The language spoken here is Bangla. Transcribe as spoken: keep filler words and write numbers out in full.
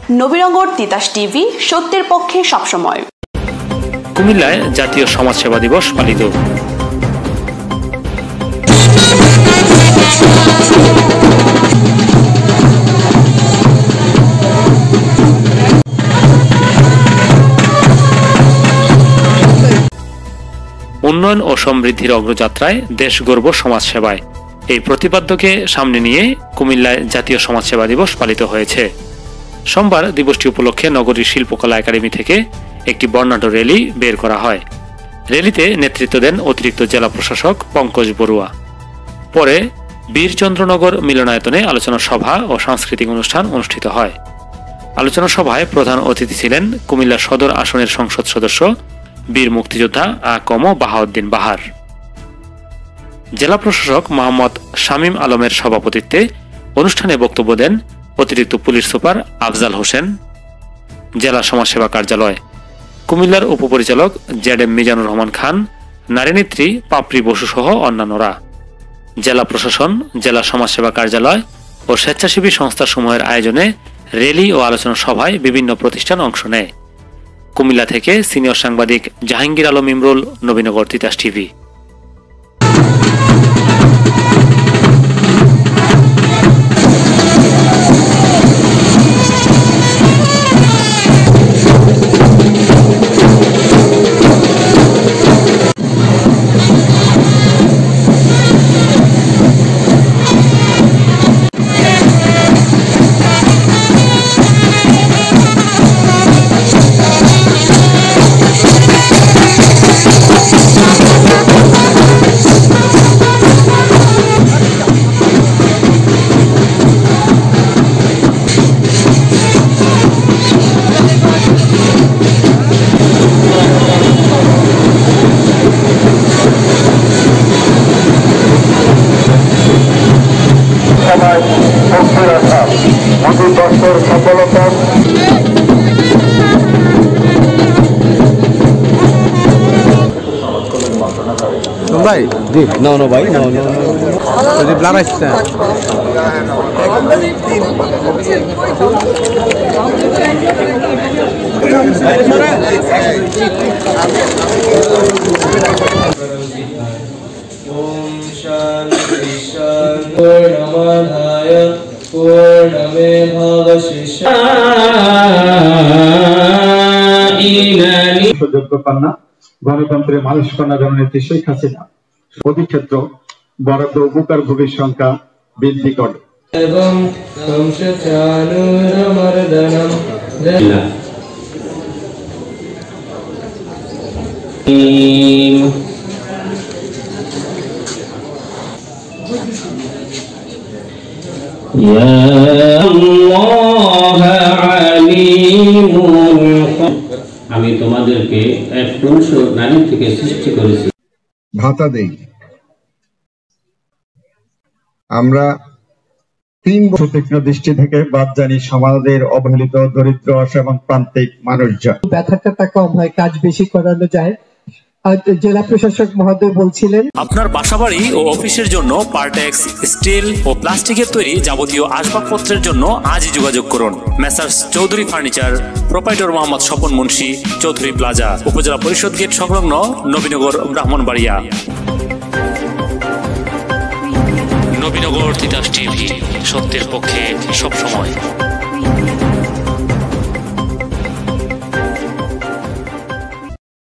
নবীনগর তিতাস টিভি, সত্যের পক্ষে সবসময়। কুমিল্লায় জাতীয় সমাজসেবা দিবস পালিত। উন্নয়ন ও সমৃদ্ধির অগ্রযাত্রায় দেশ গর্ব সমাজসেবায়, এই প্রতিপাদ্যকে সামনে নিয়ে কুমিল্লায় জাতীয় সমাজসেবা দিবস পালিত হয়েছে। সোমবার দিবসটি উপলক্ষে নগরীর শিল্পকলা একাডেমি থেকে একটি বর্ণাঢ্য র্যালি বের করা হয়। র্যালিতে নেতৃত্ব দেন অতিরিক্ত জেলা প্রশাসক পঙ্কজ বড়ুয়া। পরে বীরচন্দ্রনগর মিলনায়তনে আলোচনা সভা ও সাংস্কৃতিক অনুষ্ঠান অনুষ্ঠিত হয়। আলোচনা সভায় প্রধান অতিথি ছিলেন কুমিল্লা সদর আসনের সংসদ সদস্য বীর মুক্তিযোদ্ধা আকম বাহাউদ্দিন বাহার। জেলা প্রশাসক মোহাম্মদ শামীম আলমের সভাপতিত্বে অনুষ্ঠানে বক্তব্য দেন অতিরিক্ত পুলিশ সুপার আফজাল হোসেন, জেলা সমাজসেবা কার্যালয়, কুমিল্লার উপপরিচালক জেড এম মিজানুর রহমান খান, নারীনেত্রী পাপড়ি বসু সহ অন্যান্যরা। জেলা প্রশাসন, জেলা সমাজসেবা কার্যালয় ও স্বেচ্ছাসেবী সংস্থাসমূহের আয়োজনে র্যালি ও আলোচনা সভায় বিভিন্ন প্রতিষ্ঠান অংশ নেয়। কুমিল্লা থেকে সিনিয়র সাংবাদিক জাহাঙ্গীর আলম ইমরুল, নবীনগর তিতাস টিভি। ভাই জি না না ভাই না না যদি ব্লার আসছে ওম শান্তি শান্তি পূর্ণমাদায় পূর্ণমেভাবশিষ্যামি সুযোগ্য কন্যা গণতন্ত্রের মানুষ কন্যা জননেত্রী শেখ হাসিনা প্রতি ক্ষেত্র বরাদ্দ উপকার ভোগের সংখ্যা বৃদ্ধি করে এবং সংশচানুরমর্দনম আমি তোমাদেরকে এক পুরুষ ও নারী থেকে সৃষ্টি করেছি। ভাতা দেই। আমরা তিন বছর তীক্ষ্ণ দৃষ্টি থেকে বাদ জানি সমাজের অবহেলিত দরিদ্র এবং প্রান্তিক মানুষজন। ব্যথাটা কম হয়, কাজ বেশি করানো যায়। জেলা প্রশাসক মহোদয় বলছিলেন, আপনার বাসাবাড়ি ও অফিসের জন্য পার্টেক্স, স্টিল ও প্লাস্টিকের তৈরি যাবতীয় আসবাবপত্রের জন্য আজই যোগাযোগ করুন। Messrs Chowdhury furniture, proprietor Mohammad Swapan Munshi, Chowdhury plaza, উপজেলা পরিষদ গেট সংলগ্ন, নবীনগর, ব্রাহ্মণবাড়িয়া। নবীনগর তিতাস টিভি, সত্যের পক্ষে সবসময়।